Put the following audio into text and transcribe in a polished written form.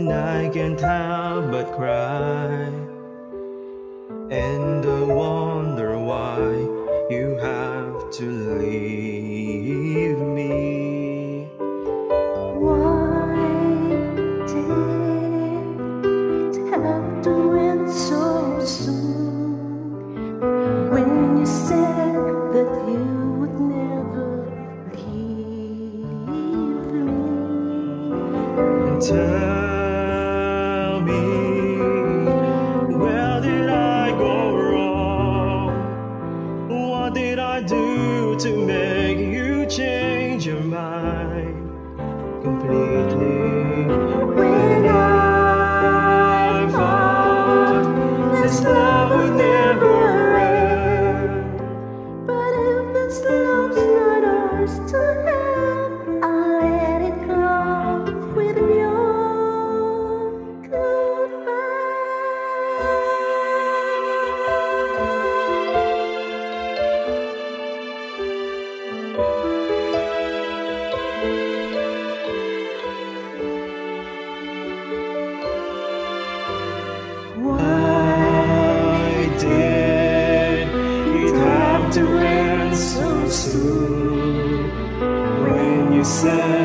and I can't help but cry, and I wonder why you have to leave me. Why did it have to end so soon, when you said that you would never leave me? Tell me, where did I go wrong? What did I do to make you change your mind completely? When I thought this love would never end, but if this love's not ours to have, I'll let it go with your why did it have to end so soon, when you said